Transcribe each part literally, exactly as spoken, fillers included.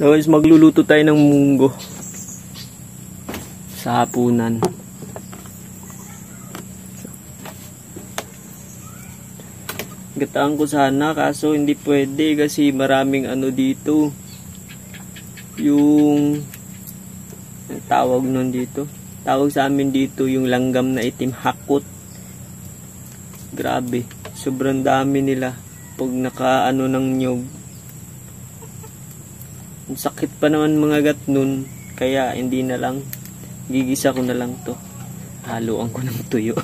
Tapos magluluto tayo ng munggo sa hapunan. Gataan ko sana kaso hindi pwede kasi maraming ano dito. Yung ang tawag nun dito. Tawag sa amin dito yung langgam na itim, hakot. Grabe. Sobrang dami nila pag naka ano ng nyog. Ang sakit pa naman mga gat nun. Kaya hindi na lang. Gigisa ko na lang to. Haluan ko ng tuyo.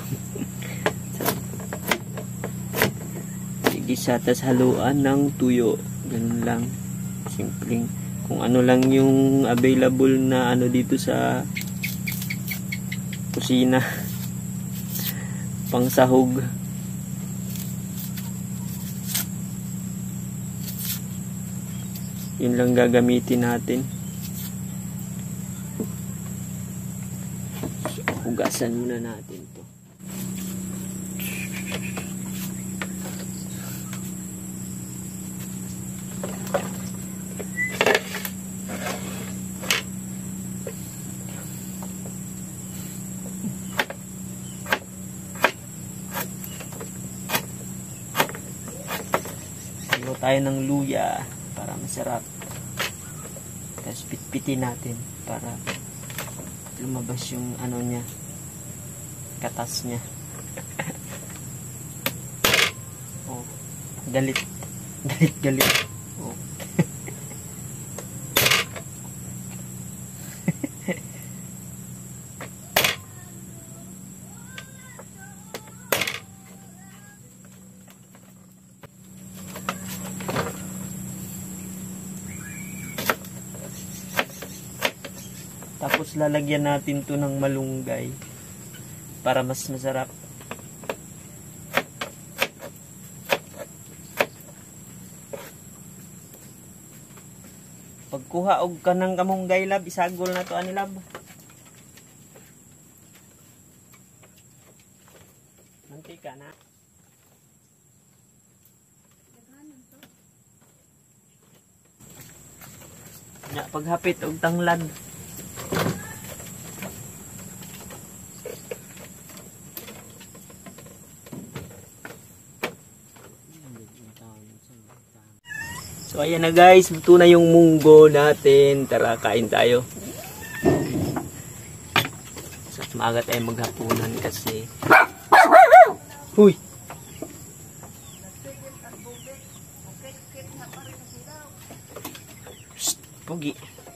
Gigisa tas haluan ng tuyo. Ganun lang. Simpleng. Kung ano lang yung available na ano dito sa kusina. Pang sahog. Yun lang gagamitin natin. Hugasan muna natin to. Silo tayo ng luya para masarap. Tapos pitpitin natin para lumabas yung ano niya, katas niya. Oh, galit. Galit, galit. Oh. Tapos lalagyan natin to ng malunggay para mas masarap. Pagkuha og ka ng kamunggay lab, isagol na to ani lab. Mantika na. Nya paghapit og tanglad. So ayan na guys, luto na yung munggo natin. Tara, kain tayo. So maaga tayo maghapunan kasi. Huy! Shhh, pugi.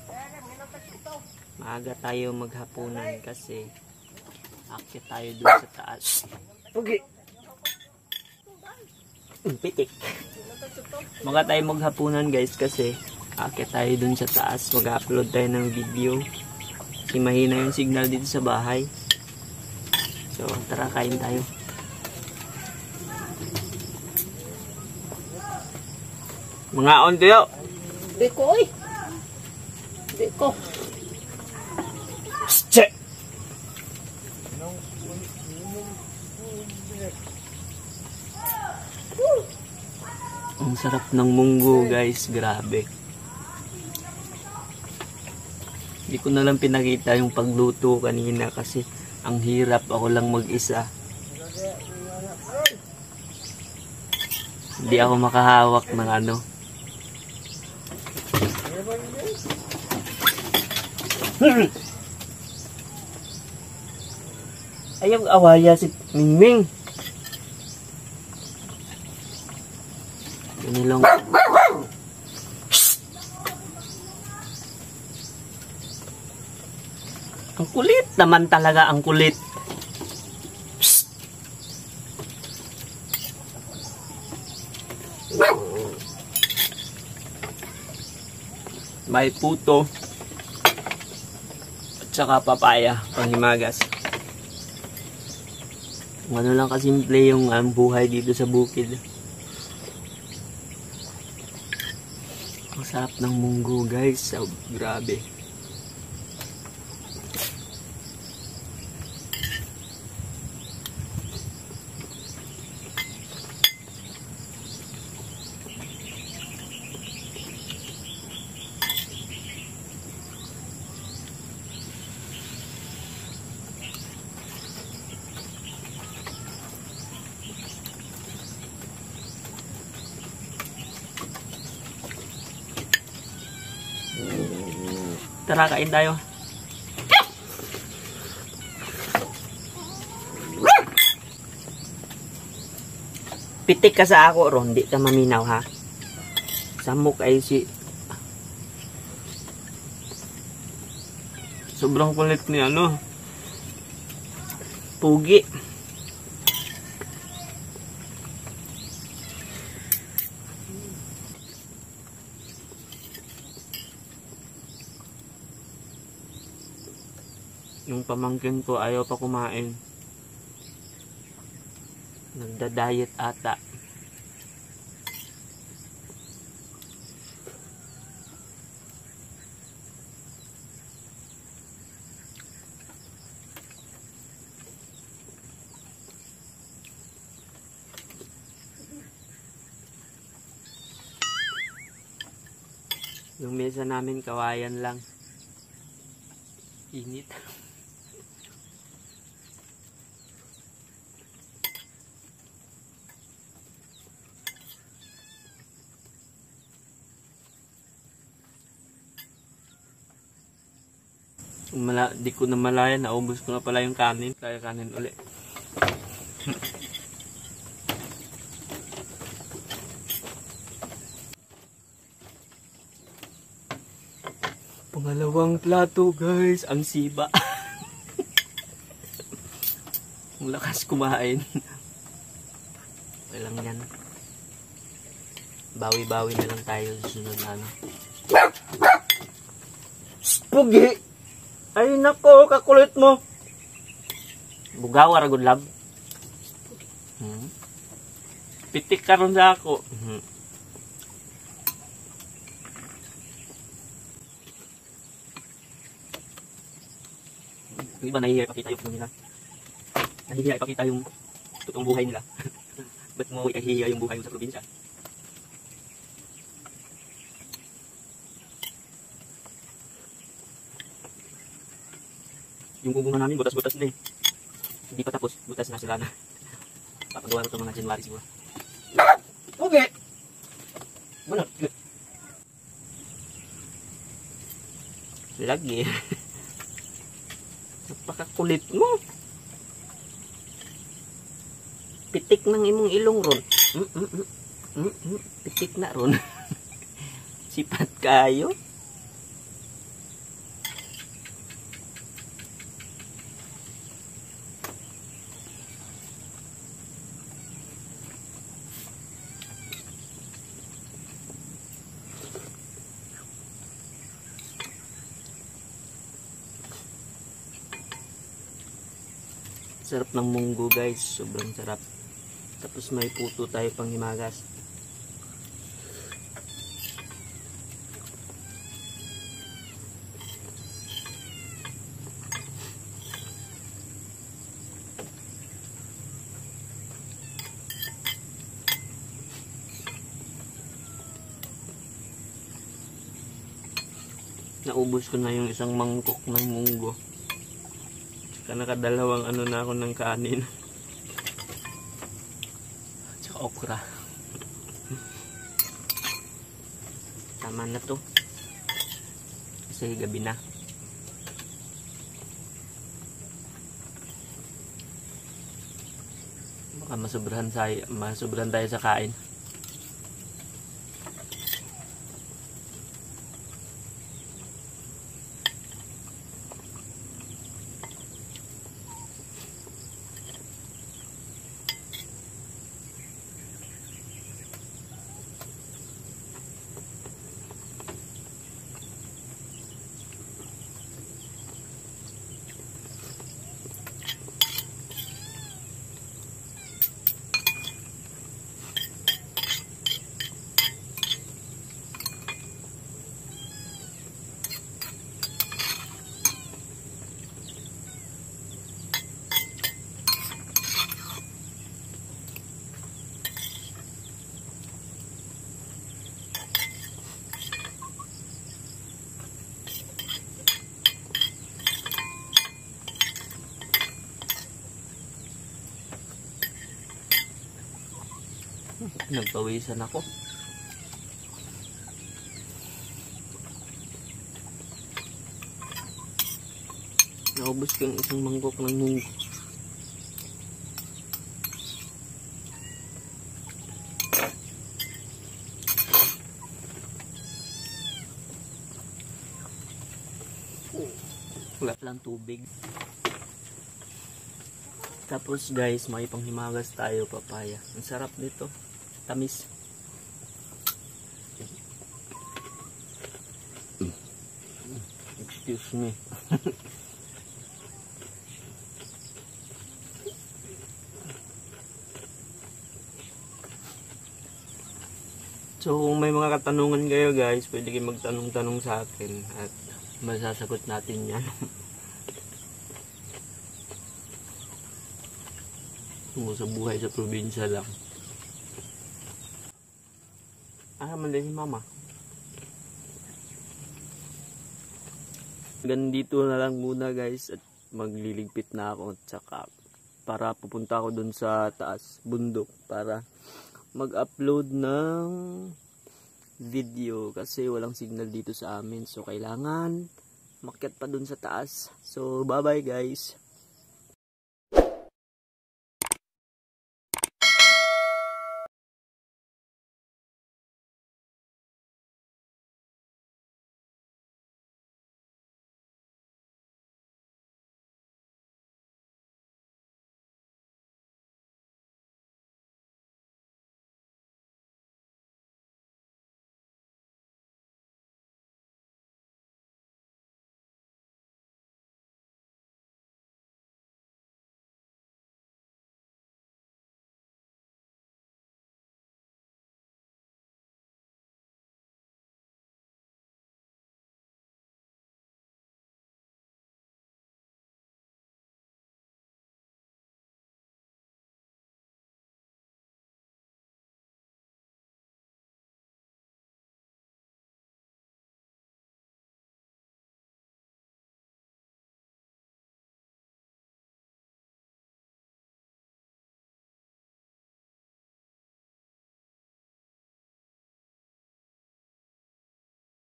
Maaga tayo maghapunan kasi akit tayo dun sa taas. Pugi! Pitik. Mga tayo maghapunan guys kasi akit tayo dun sa taas. Mag-upload tayo ng video kasi mahina yung signal dito sa bahay. So tara, kain tayo. Mga on tayo. Deko oy. Deko. Che. Ang sarap ng munggo guys, grabe. Hindi ko na lang pinakita yung pagluto kanina kasi ang hirap, ako lang mag-isa. Hindi ako makahawak ng ano. Ayaw awaya si Mingming. Nilong. Ang kulit naman talaga, ang kulit. Psst. May puto at saka papaya panghimagas. Ano lang kasimple yung um, buhay dito sa bukid. Ang sarap ng munggo guys, so, grabe. Tara, kain tayo. Pitik ka sa ako, Ron. Di ka maminaw, ha? Samok ay si... Sobrang kulit ni ano. Pugi. Yung pamangkin ko ayaw pa kumain. Nagda-diet ata. Yung mesa namin kawayan lang. Init. Mala, di ko na malaya, naubos ko na pala yung kanin. Kaya kanin uli. Pangalawang plato, guys. Ang siba. Ang lakas kumain. Okay lang yan. Bawi-bawi na lang tayo sa sunod na ano. Pugi! Ay nako, kakulit mo. Bugawa ra gud lab. Hmm. Pitik ka ron sa ako. Hmm. Yung iba nahihiya ipakita yung nila. Nahihiya ipakita yung totoong buhay nila. Ba't mo ihihiya yung buhay mo sa probinsya? Yung bubungan namin, butas-butas na eh. Hindi pa tapos, butas na sila na. Papagawa ko ito mga January siguro. Okay! Ano? Lagi. Napakakulit mo. Pitik ng imong ilong ron. Mm -mm -mm. Mm -mm. Pitik na ron. Sipat kayo. Sarap ng munggo, guys, sobrang sarap. Tapos may puto tayo pang himagas. Naubos ko na yung isang mangkok ng munggo. Tsaka nakadalawang ano na ako ng kanin. Tsaka okra. Tama na to. Kasi gabi na. Baka masobrahan tayo, masobrahan tayo sa kain. Nagpawisan ako. Naubos ko yung isang mangkok ng munggo. Wala lang tubig. Tapos guys, may panghimagas tayo, papaya. Ang sarap nito. Tamis. Excuse me. So kung may mga katanungan kayo guys, pwede kayo magtanong-tanong sa akin at masasagot natin yan. Tungkol sa buhay sa probinsya lang. Ah, mali si mama. Ganito na lang muna guys at magliligpit na ako at saka para pupunta ako dun sa taas bundok para mag-upload ng video kasi walang signal dito sa amin, so kailangan makyat pa dun sa taas. So bye bye guys.